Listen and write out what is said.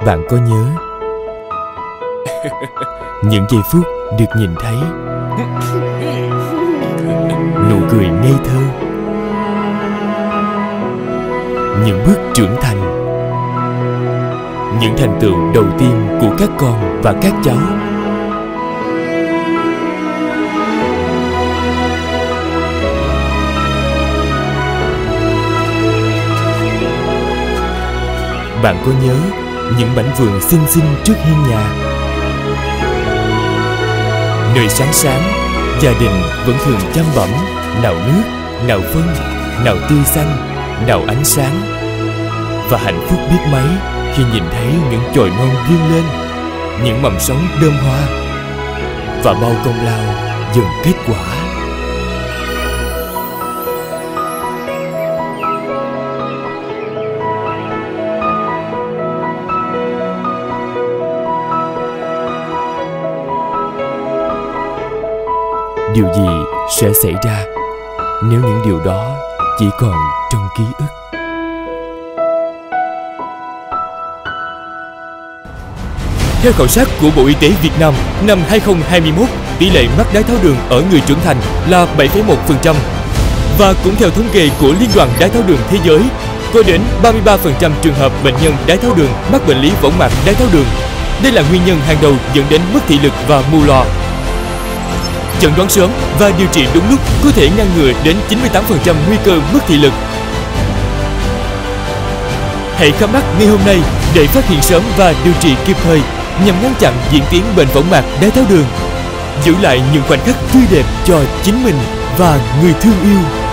Bạn có nhớ những giây phút được nhìn thấy nụ cười ngây thơ, những bước trưởng thành, những thành tựu đầu tiên của các con và các cháu? Bạn có nhớ những mảnh vườn xinh xinh trước hiên nhà, nơi sáng sáng gia đình vẫn thường chăm bẵm nào nước, nào phân, nào tươi xanh, nào ánh sáng, và hạnh phúc biết mấy khi nhìn thấy những chồi non vươn lên, những mầm sống đơm hoa, và bao công lao dần kết quả. Điều gì sẽ xảy ra nếu những điều đó chỉ còn trong ký ức? Theo khảo sát của Bộ Y tế Việt Nam, năm 2021, tỷ lệ mắc đái tháo đường ở người trưởng thành là 7,1%. Và cũng theo thống kê của Liên đoàn Đái tháo đường Thế giới, có đến 33% trường hợp bệnh nhân đái tháo đường mắc bệnh lý võng mạc đái tháo đường. Đây là nguyên nhân hàng đầu dẫn đến mất thị lực và mù lòa. Chẩn đoán sớm và điều trị đúng lúc có thể ngăn ngừa đến 98% nguy cơ mất thị lực. Hãy khám mắt ngay hôm nay để phát hiện sớm và điều trị kịp thời nhằm ngăn chặn diễn tiến bệnh võng mạc đái tháo đường, giữ lại những khoảnh khắc tươi đẹp cho chính mình và người thương yêu.